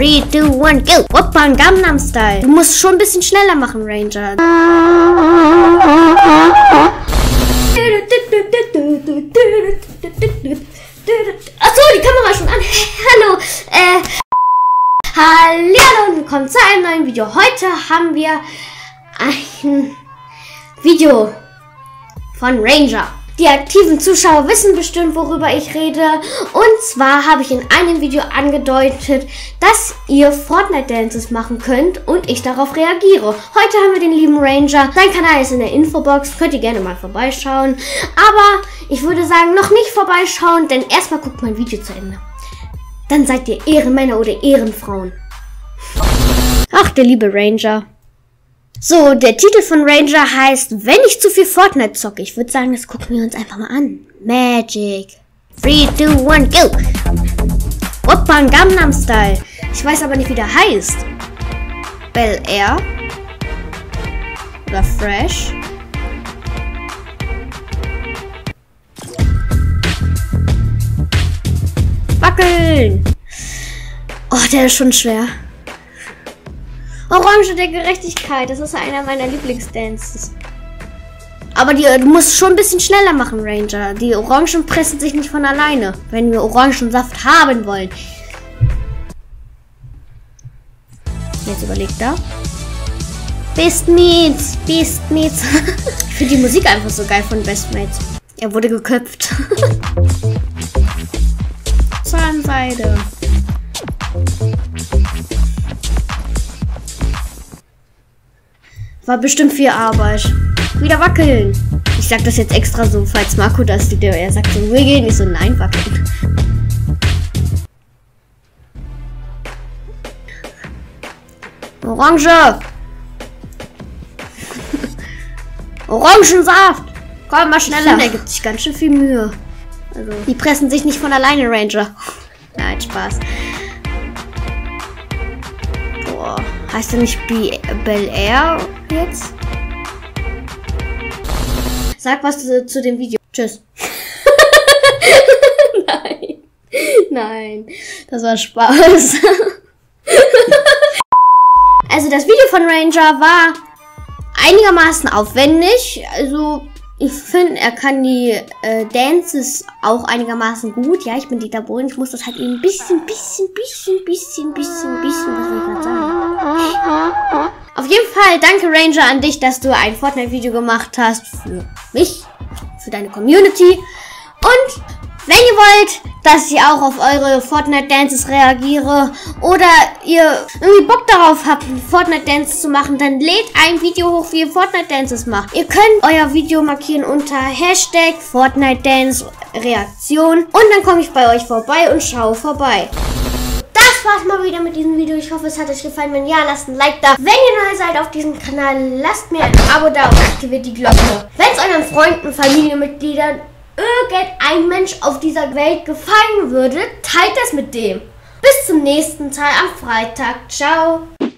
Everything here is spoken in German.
3, 2, 1, go! Oppa, Gangnam Style. Du musst schon ein bisschen schneller machen, Ranger. Achso, die Kamera ist schon an. Hallo. Hallo und willkommen zu einem neuen Video. Heute haben wir ein Video von Ranger. Die aktiven Zuschauer wissen bestimmt, worüber ich rede. Und zwar habe ich in einem Video angedeutet, dass ihr Fortnite-Dances machen könnt und ich darauf reagiere. Heute haben wir den lieben Ranger. Sein Kanal ist in der Infobox. Könnt ihr gerne mal vorbeischauen. Aber ich würde sagen, noch nicht vorbeischauen, denn erstmal guckt mein Video zu Ende. Dann seid ihr Ehrenmänner oder Ehrenfrauen. Ach, der liebe Ranger. So, der Titel von Ranger heißt, wenn ich zu viel Fortnite zocke. Ich würde sagen, das gucken wir uns einfach mal an. Magic. 3, 2, 1, go! Oppa, Gangnam Style. Ich weiß aber nicht, wie der heißt. Bel Air. Oder Fresh. Wackeln. Oh, der ist schon schwer. Orange der Gerechtigkeit, das ist einer meiner Lieblingsdances. Aber du musst schon ein bisschen schneller machen, Ranger. Die Orangen pressen sich nicht von alleine, wenn wir Orangensaft haben wollen. Jetzt überlegt er. Best Mates, Best Mates. Ich finde die Musik einfach so geil von Best Mates. Er wurde geköpft. Zahnseide. War bestimmt viel Arbeit. Wieder wackeln. Ich sag das jetzt extra so, falls Marco das sieht. Er sagt so, wiggeln. Ich so, nein, wackeln. Orange. Orangensaft. Komm mal schneller. Der gibt sich ganz schön viel Mühe. Also, die pressen sich nicht von alleine, Ranger. Nein, Spaß. Boah. Heißt er nicht Bel Air jetzt? Sag was zu dem Video. Tschüss. Nein. Nein. Das war Spaß. Also das Video von Ranger war einigermaßen aufwendig. Also ich finde, er kann die Dances auch einigermaßen gut. Ja, ich bin Dieter Bohlen. Ich muss das halt eben ein bisschen, was soll ich gerade sagen? Auf jeden Fall danke Ranger an dich, dass du ein Fortnite-Video gemacht hast für mich, für deine Community. Und wenn ihr wollt, dass ich auch auf eure Fortnite-Dances reagiere oder ihr irgendwie Bock darauf habt, Fortnite-Dances zu machen, dann lädt ein Video hoch, wie ihr Fortnite-Dances macht. Ihr könnt euer Video markieren unter Hashtag Fortnite-Dance-Reaktion und dann komme ich bei euch vorbei und schaue vorbei. Das war's mal wieder mit diesem Video. Ich hoffe, es hat euch gefallen. Wenn ja, lasst ein Like da. Wenn ihr neu seid auf diesem Kanal, lasst mir ein Abo da und aktiviert die Glocke. Wenn es euren Freunden, Familienmitgliedern, irgendein Mensch auf dieser Welt gefallen würde, teilt das mit dem. Bis zum nächsten Teil am Freitag. Ciao.